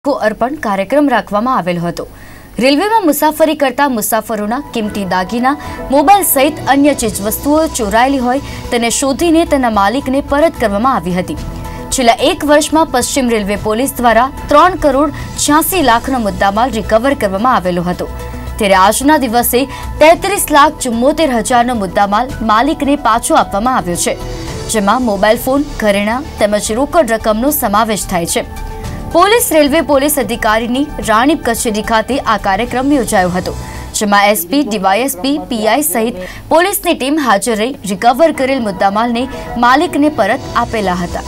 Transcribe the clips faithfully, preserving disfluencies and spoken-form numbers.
को अर्पण कार्यक्रम राखवामां आवेलो हतो। रेलवेमां मुसाफरी करता मुसाफरोना किंमती दागीना, मोबाइल सहित अन्य चीजवस्तुओ चोरायेली होय तेने शोधीने तेना मालिकने परत करवामां आवी हती। छेल्ला एक वर्षमां पश्चिम रेलवे पोलीस द्वारा त्रण करोड़ छियासी लाखनो मुद्दामाल रिकवर करवामां आवेलो हतो। त्यारे आजना दिवसे तेतरीस लाख चुम्मोतेर हजारनो मुद्दामाल मालिकने पाछो आपवामां आव्यो छे, जेमां मोबाइल फोन, घरेणां તેમજ રોકડ રકમનો સમાવેશ થાય છે। પોલીસ રેલવે પોલીસ અધિકારીની રાણીપ કચેરી ખાતે આ કાર્યક્રમ યોજાયો હતો, જેમાં એસપી, ડીવાયએસપી, પીઆઈ સહિત પોલીસની ટીમ હાજર રહી રિકવર કરેલ મુદ્દામાલને માલિકને પરત આપેલા હતા।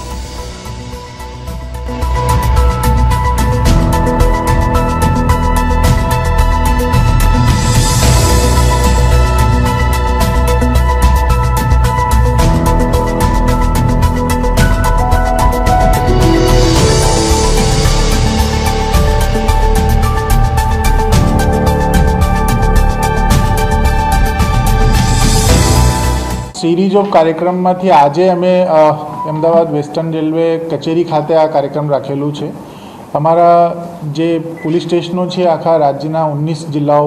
सीरीज ऑफ कार्यक्रम में आज अमे अमदावाद वेस्टर्न रेलवे कचेरी खाते आ कार्यक्रम राखेलू है। अमरा जे पुलिस स्टेशनों है आखा राज्यना उन्नीस जिल्लाओं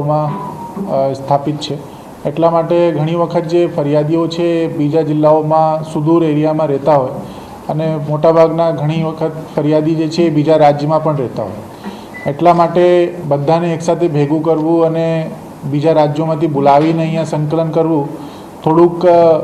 में स्थापित है, एटला माटे घणी वखत जे फरियादीओ छे बीजा जिल्लाओं में सुदूर एरिया में रहता होय अने मोटा भागना घणी वखत फरियादी जे छे बीजा राज्य में पण रहता होय, एटला माटे बधाने एक साथे भेगुं करवुं अने बीजा राज्योमांथी बोलावीने अहींया संकलन करवुं थोड़ुंक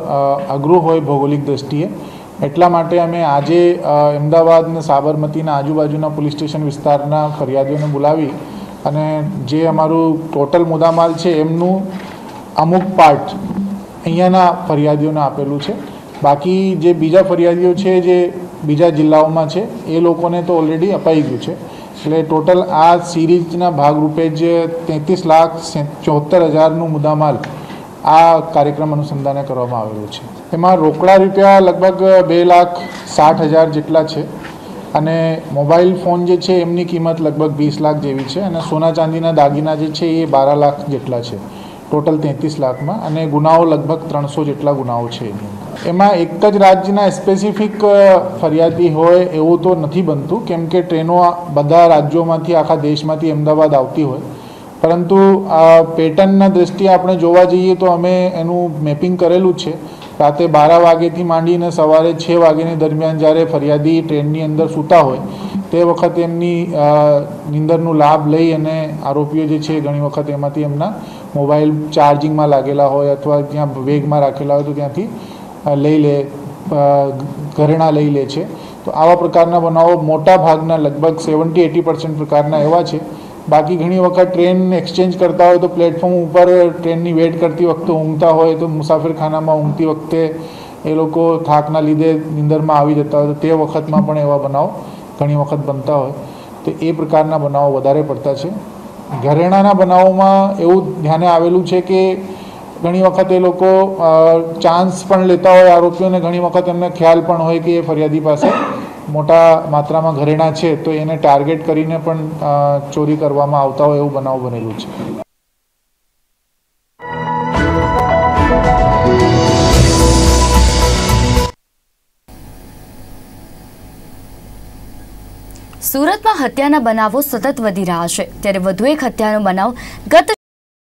अघरू होय भौगोलिक दृष्टिए। एटला माटे अमे आजे अमदावाद ने साबरमतीना आजुबाजुना पुलिस स्टेशन विस्तारना फरियादीओने बोलावी अने जे अमारुं टोटल मुद्दामाल छे एमनुं अमुक पार्ट अहींयाना फरियादीओने आपेलुं छे। बाकी जे बीजा फरियादीओ छे जे बीजा जिल्लाओमां छे ए लोकोने तो ऑलरेडी अपाई गयुं छे। એટલે ટોટલ આ સિરીઝના ભાગરૂપે જ તેત્રીસ લાખ ચોહત્તર હજારનું મુદ્દામાલ आ कार्यक्रम अनुसंधाने करवामां आवेलो छे। एमां रोकड़ा रूपिया लगभग बे लाख साठ हज़ार जेटला छे अने मोबाइल फोन जे छे एमनी किंमत लगभग बीस लाख जेवी छे अने सोना चांदीना दागीना जे छे ए बारह लाख जेटला छे, टोटल तेत्रीस लाख में अने गुनाओ लगभग त्रणसो जेटला गुनाओ छे। एमां एक ज राज्यना स्पेसिफिक फरियादी होय एवुं तो नथी बनतुं, केम के ट्रेनो बधा राज्योमांथी आखा देशमांथी अमदावाद आवती होय, परंतु आ पेटर्नना दृष्टिए आपणे जोवा जईए तो अमे एनुं मेपिंग करेलुं छे। राते बारह वागेथी मांडीने सवारे छ वाग्यानी दरमियान ज्यारे फरियादी ट्रेननी अंदर सूता होय ते वखत एमनी निंदरनो लाभ लई अने आरोपीओ जे छे घणी वखत एमांथी एमना मोबाइल चार्जिंगमां लागेला होय अथवा त्यां वेगमां राखेला होय तो त्यांथी लई ले घरेणां लई ले छे। तो आवा प्रकारना बनावो मोटा भागना लगभग सेवंटी एटी परसेंट प्रकारना एवा छे। बाकी घणी वखत ट्रेन एक्सचेन्ज करता हो तो प्लेटफॉर्म पर ट्रेन की वेट करती वक्त ऊँघता हो तो मुसाफिरखाना में ऊँघती वखते ए लोको थाकना लीधे निंदर में आवी जता हो तो ते वखत में पण एवा बनाव घणी वखत बनता हो तो ए प्रकारना बनाव वधारे पड़ता है। घरेणाना बनावोमां एवुं ध्याने आवेलुं छे कि घणी वखत ए लोको चांस पण लेता होय आरोपीओने, घणी वखत एमने ख्याल पण होय कि ए फरियादी पासे मोटा मात्रा में घरेणा है तो एने टार्गेट करीने पण चोरी करवामां आवता होय एवुं बनाव बनेलुं छे। सूरत में हत्याना बनावो सतत वधी रह्या छे, त्यारे वधु एक हत्यानो बनाव गत